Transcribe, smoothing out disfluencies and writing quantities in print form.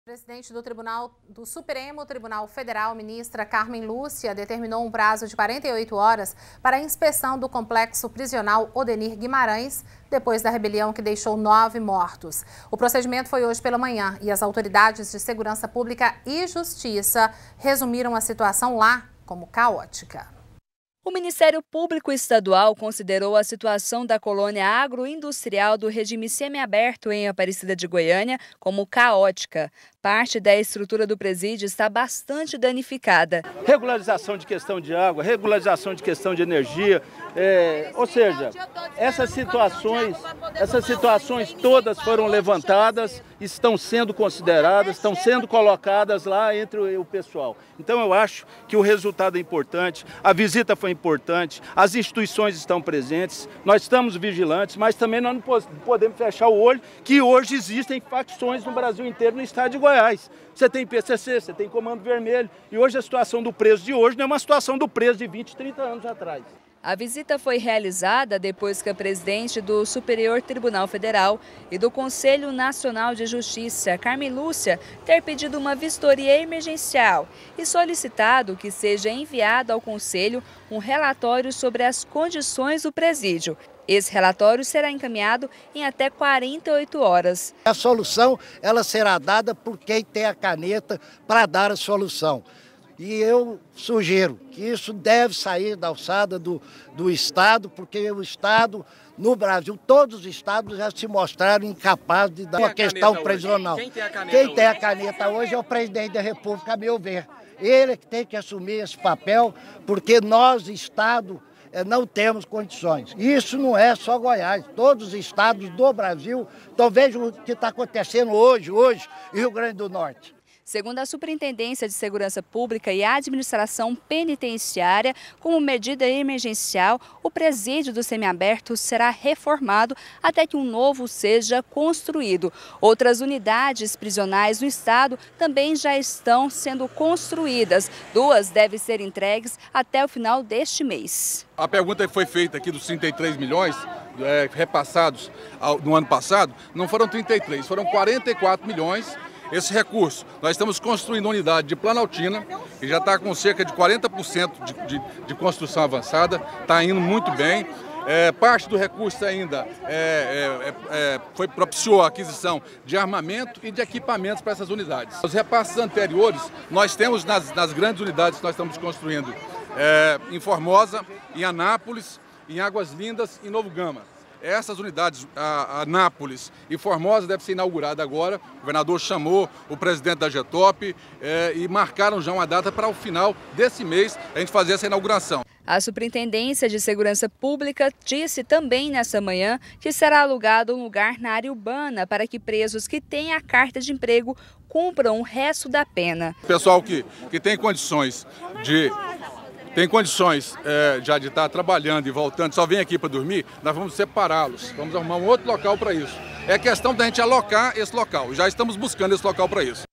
Presidente do Supremo Tribunal Federal, ministra Carmen Lúcia, determinou um prazo de 48 horas para a inspeção do complexo prisional Odenir Guimarães, depois da rebelião que deixou 9 mortos. O procedimento foi hoje pela manhã e as autoridades de segurança pública e justiça resumiram a situação lá como caótica. O Ministério Público Estadual considerou a situação da colônia agroindustrial do regime semiaberto em Aparecida de Goiânia como caótica. Parte da estrutura do presídio está bastante danificada. Regularização de questão de água, regularização de questão de energia, ou seja, essas situações todas foram levantadas, estão sendo consideradas, estão sendo colocadas lá entre o pessoal. Então eu acho que o resultado é importante, a visita foi importante, as instituições estão presentes, nós estamos vigilantes, mas também nós não podemos fechar o olho que hoje existem facções no Brasil inteiro, no estado de Goiás. Você tem PCC, você tem Comando Vermelho, e hoje a situação do preso de hoje não é uma situação do preso de 20, 30 anos atrás. A visita foi realizada depois que a presidente do Superior Tribunal Federal e do Conselho Nacional de Justiça, Carmen Lúcia, ter pedido uma vistoria emergencial e solicitado que seja enviado ao Conselho um relatório sobre as condições do presídio. Esse relatório será encaminhado em até 48 horas. A solução ela será dada por quem tem a caneta para dar a solução. E eu sugiro que isso deve sair da alçada do Estado, porque o Estado, no Brasil, todos os Estados já se mostraram incapazes de dar uma questão prisional. Quem tem a caneta hoje é o presidente da República, a meu ver. Ele é que tem que assumir esse papel, porque nós, Estado, não temos condições. Isso não é só Goiás, todos os estados do Brasil. Então vejam o que está acontecendo hoje em Rio Grande do Norte. Segundo a Superintendência de Segurança Pública e Administração Penitenciária, como medida emergencial, o presídio do semiaberto será reformado até que um novo seja construído. Outras unidades prisionais no estado também já estão sendo construídas. 2 devem ser entregues até o final deste mês. A pergunta que foi feita aqui dos 33 milhões repassados no ano passado, não foram 33, foram 44 milhões. Esse recurso, nós estamos construindo uma unidade de Planaltina, que já está com cerca de 40% de construção avançada, está indo muito bem. Parte do recurso ainda propiciou a aquisição de armamento e de equipamentos para essas unidades. Os repasses anteriores, nós temos nas grandes unidades que nós estamos construindo, em Formosa, em Anápolis, em Águas Lindas e Novo Gama. Essas unidades, Anápolis e Formosa, devem ser inauguradas agora. O governador chamou o presidente da GETOP e marcaram já uma data para o final desse mês a gente fazer essa inauguração. A Superintendência de Segurança Pública disse também nesta manhã que será alugado um lugar na área urbana para que presos que têm a carta de emprego cumpram o resto da pena. O pessoal que tem condições já de estar trabalhando e voltando, só vem aqui para dormir, nós vamos separá-los, vamos arrumar um outro local para isso. É questão da gente alocar esse local, já estamos buscando esse local para isso.